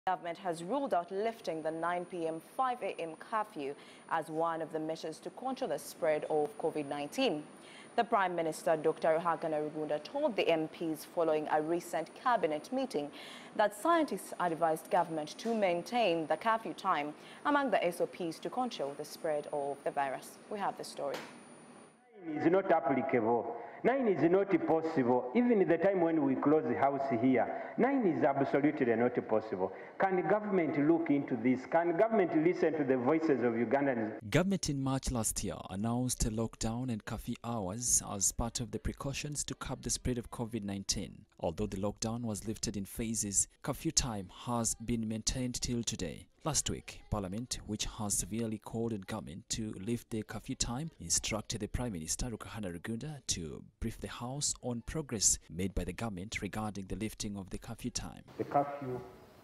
The government has ruled out lifting the 9 p.m. 5 a.m. curfew as one of the measures to control the spread of COVID-19. The Prime Minister, Dr. Ruhakana Rugunda, told the MPs following a recent cabinet meeting that scientists advised government to maintain the curfew time among the SOPs to control the spread of the virus. We have the story. 9 is not applicable. 9 is not possible. Even the time when we close the house here, 9 is absolutely not possible. Can the government look into this? Can government listen to the voices of Ugandans? Government in March last year announced a lockdown and curfew hours as part of the precautions to curb the spread of COVID-19. Although the lockdown was lifted in phases, curfew time has been maintained till today. Last week, Parliament, which has severely called on government to lift the curfew time, instructed the Prime Minister, Ruhakana Rugunda, to brief the House on progress made by the government regarding the lifting of the curfew time. The curfew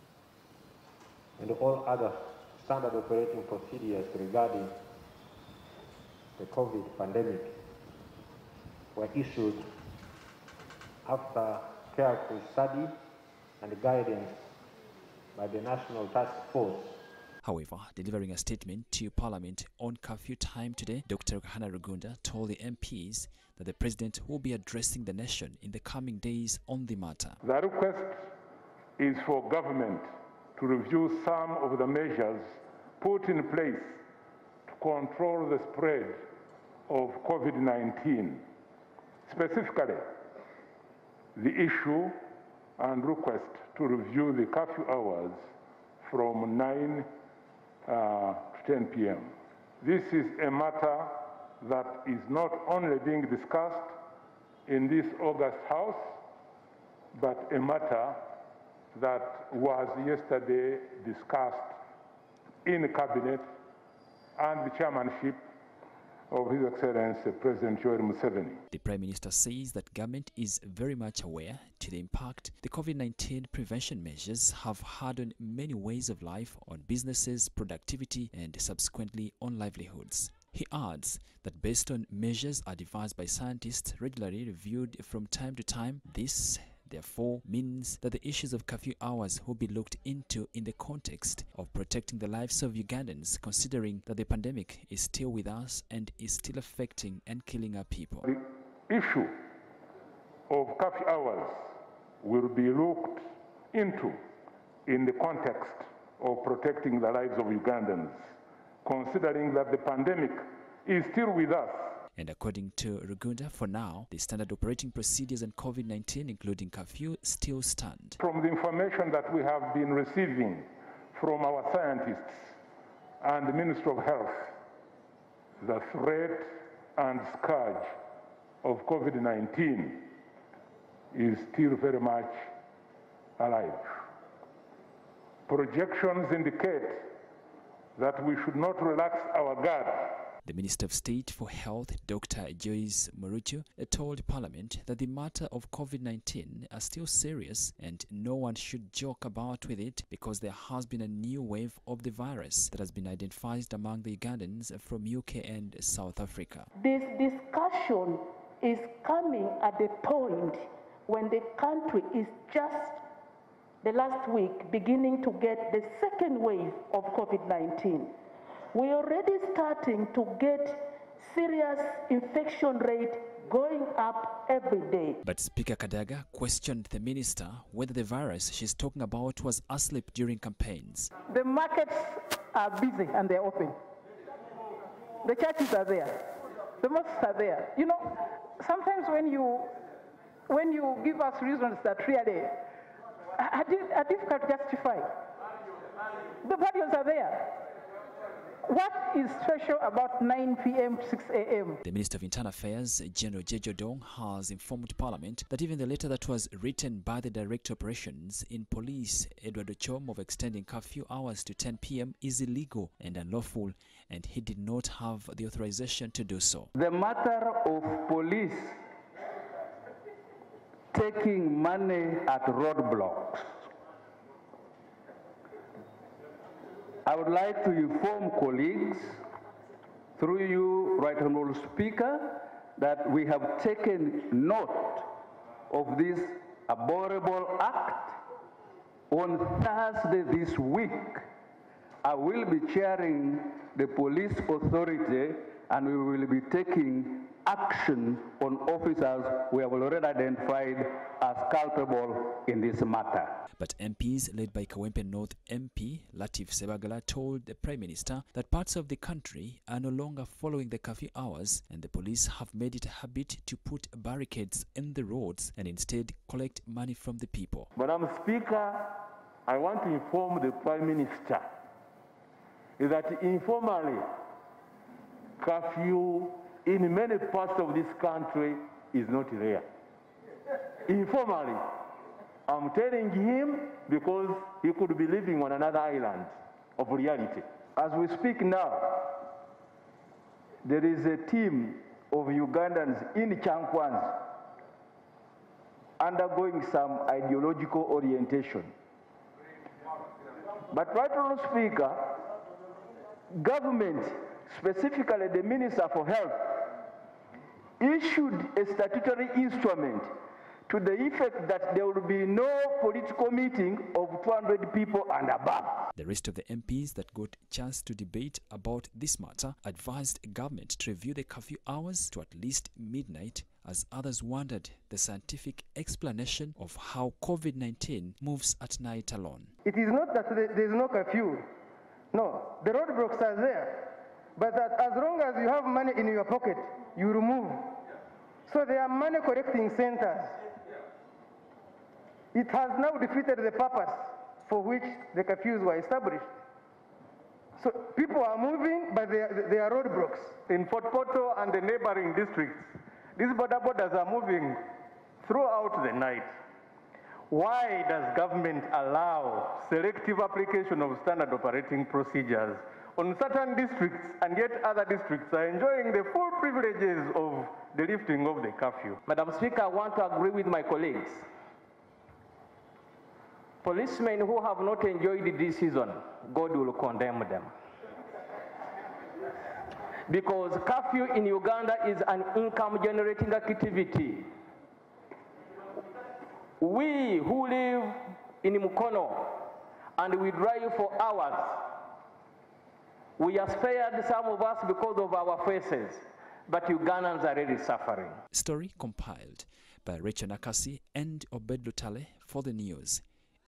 and all other standard operating procedures regarding the COVID pandemic were issued after careful study and guidance by the National Task Force. However, delivering a statement to Parliament on curfew time today, Dr. Ruhakana Rugunda told the MPs that the President will be addressing the nation in the coming days on the matter. The request is for government to review some of the measures put in place to control the spread of COVID-19. Specifically, the issue and request to review the curfew hours from 9 to 10 p.m. This is a matter that is not only being discussed in this August House, but a matter that was yesterday discussed in the Cabinet and the chairmanship of His Excellency President Yoweri Museveni. The Prime Minister says that government is very much aware to the impact the COVID-19 prevention measures have had on many ways of life, on businesses, productivity, and subsequently on livelihoods. He adds that based on measures devised by scientists regularly reviewed from time to time, this therefore means that the issues of curfew hours will be looked into in the context of protecting the lives of Ugandans, considering that the pandemic is still with us and is still affecting and killing our people. The issue of curfew hours will be looked into in the context of protecting the lives of Ugandans, considering that the pandemic is still with us. And according to Rugunda, for now, the standard operating procedures on COVID-19, including curfew, still stand. From the information that we have been receiving from our scientists and the Ministry of Health, the threat and scourge of COVID-19 is still very much alive. Projections indicate that we should not relax our guard. The Minister of State for Health, Dr. Joyce Morucho, told Parliament that the matter of COVID-19 are still serious and no one should joke about with it because there has been a new wave of the virus that has been identified among the Ugandans from UK and South Africa. This discussion is coming at a point when the country is just the last week beginning to get the second wave of COVID-19. We're already starting to get serious infection rate going up every day. But Speaker Kadaga questioned the minister whether the virus she's talking about was asleep during campaigns. The markets are busy and they're open. The churches are there. The mosques are there. You know, sometimes when you give us reasons that really are difficult to justify, the burials are there. What is special about 9 p.m. to 6 a.m.? The Minister of Internal Affairs, General Jejo Dong, has informed Parliament that even the letter that was written by the Director of Operations in Police, Edward Ochom, of extending curfew hours to 10 p.m. is illegal and unlawful, and he did not have the authorization to do so. The matter of police taking money at roadblocks, I would like to inform colleagues, through you, Right Honourable Speaker, that we have taken note of this abhorrible act On Thursday this week, I will be chairing the police authority, and we will be taking action on officers we have already identified as culpable in this matter. But MPs led by Kawempe North MP Latif Sebagala told the Prime Minister that parts of the country are no longer following the curfew hours, and the police have made it a habit to put barricades in the roads and instead collect money from the people. Madam Speaker, I want to inform the Prime Minister that informally curfew in many parts of this country is not rare. Informally, I'm telling him because he could be living on another island of reality. As we speak now, there is a team of Ugandans in Chankwanzi undergoing some ideological orientation. But right on Speaker, government, specifically the Minister for Health, issued a statutory instrument to the effect that there will be no political meeting of 200 people and above. The rest of the MPs that got a chance to debate about this matter advised government to review the curfew hours to at least midnight, as others wondered the scientific explanation of how COVID-19 moves at night alone. It is not that there is no curfew. No, the roadblocks are there. But that as long as you have money in your pocket, you remove. So there are money collecting centers. It has now defeated the purpose for which the curfews were established. So people are moving, but they are roadblocks. In Fort Portal and the neighboring districts, these border borders are moving throughout the night. Why does government allow selective application of standard operating procedures on certain districts, and yet other districts are enjoying the full privileges of the lifting of the curfew? Madam Speaker, I want to agree with my colleagues. Policemen who have not enjoyed this season, God will condemn them. Because curfew in Uganda is an income-generating activity. We who live in Mukono and we drive for hours, we are spared, some of us, because of our faces, but Ugandans are really suffering. Story compiled by Rachel Nakasi and Obed Lutale for the news.